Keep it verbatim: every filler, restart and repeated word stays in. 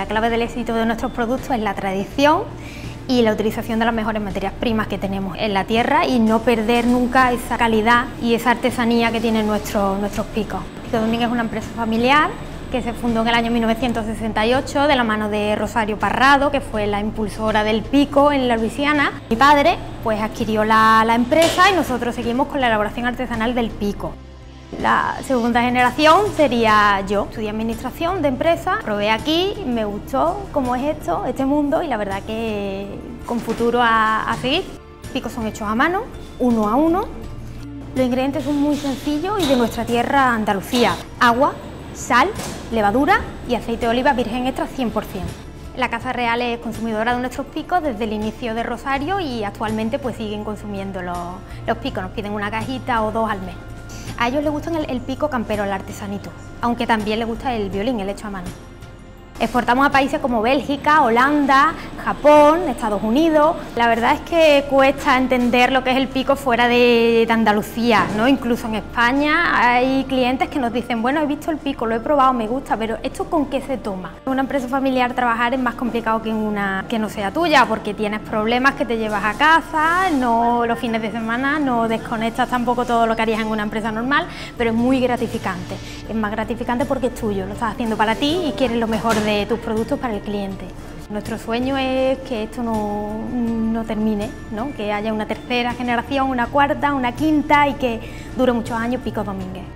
La clave del éxito de nuestros productos es la tradición y la utilización de las mejores materias primas que tenemos en la tierra y no perder nunca esa calidad y esa artesanía que tienen nuestros, nuestros picos. Pico Domínguez es una empresa familiar que se fundó en el año mil novecientos sesenta y ocho de la mano de Rosario Parrado, que fue la impulsora del pico en la Luisiana. Mi padre pues adquirió la, la empresa y nosotros seguimos con la elaboración artesanal del pico. La segunda generación sería yo. Estudié administración de empresa, probé aquí, me gustó cómo es esto, este mundo, y la verdad que con futuro a, a seguir. Los picos son hechos a mano, uno a uno. Los ingredientes son muy sencillos y de nuestra tierra Andalucía: agua, sal, levadura y aceite de oliva virgen extra cien por cien. La Casa Real es consumidora de nuestros picos desde el inicio de Rosario y actualmente pues siguen consumiendo los, los picos, nos piden una cajita o dos al mes. A ellos les gusta el, el pico campero, el artesanito, aunque también les gusta el violín, el hecho a mano. Exportamos a países como Bélgica, Holanda, Japón, Estados Unidos. La verdad es que cuesta entender lo que es el pico fuera de, de Andalucía, ¿no? Incluso en España hay clientes que nos dicen: bueno, he visto el pico, lo he probado, me gusta, pero ¿esto con qué se toma? En una empresa familiar trabajar es más complicado que en una que no sea tuya, porque tienes problemas que te llevas a casa, no, los fines de semana no desconectas tampoco todo lo que harías en una empresa normal, pero es muy gratificante. Es más gratificante porque es tuyo, lo estás haciendo para ti y quieres lo mejor de tus productos para el cliente. Nuestro sueño es que esto no, no termine, ¿no? Que haya una tercera generación, una cuarta, una quinta y que dure muchos años Pico Domínguez.